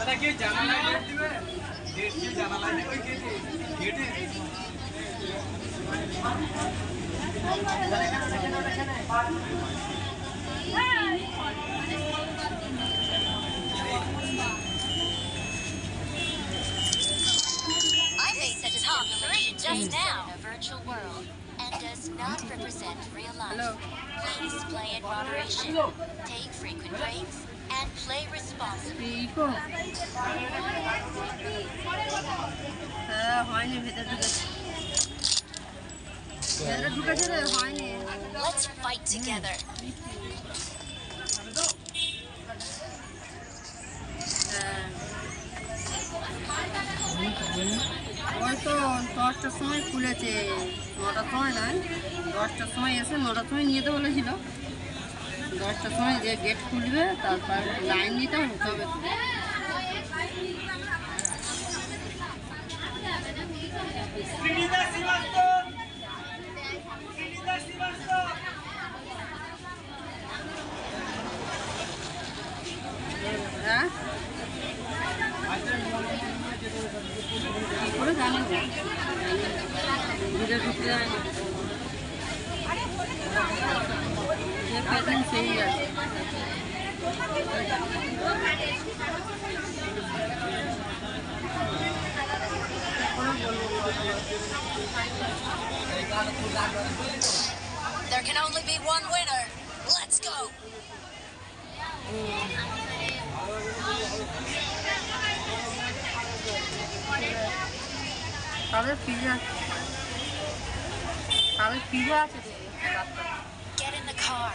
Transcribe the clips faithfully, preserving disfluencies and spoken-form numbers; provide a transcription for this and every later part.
Just now, in a virtual world, and does not represent real life. Hello. Please play in moderation, take frequent breaks, and play responsibly. Let's fight together. ওই তো দশটার সময় খুলেছে, নটার সময় নয়, দশটার সময় এসে নটার সময় নিয়ে যেতে বলেছিল। দশটার সময় যে গেট খুলবে তারপর লাইন নিতে হবে, তবে হ্যাঁ কি করে জানি ভিড়ে ঢুকতে যায় না, যে পেতেন সেই আছে। There can only be one winner. Let's go. তাদের পিজা তাদের পিজা আছে। Get in the car.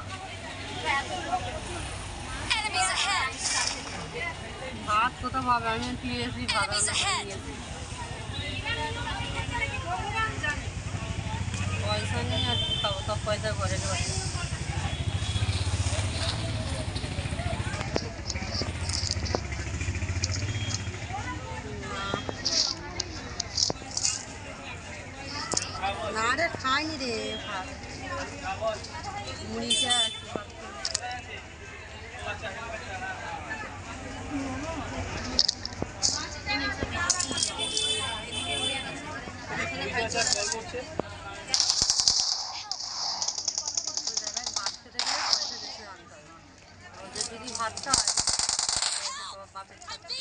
Enemies ahead. ভাত কোথা পাবে? আমি পিএসি ভাত পয়সা নেই, আর খাবো সব পয়সা ঘরে দেওয়া। না রে খাইনি রে ভাত, মুড়িটা ভাত খেতে গেলে পয়সা বেশি আনতে হবে। ওদের যদি ভাতটা হয় বাপের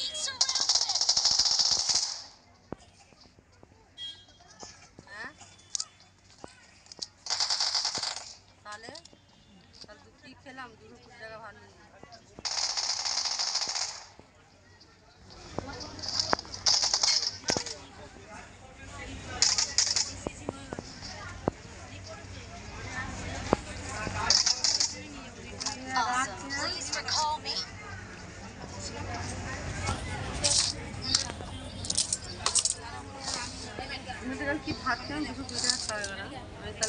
তাহলে তাহলে দু কি খেলাম, দুশো কুড়ি টাকা ভালো। Please recall me. কি ভাত খেলাম দুশো কুড়ি টাকা খাওয়া গেল।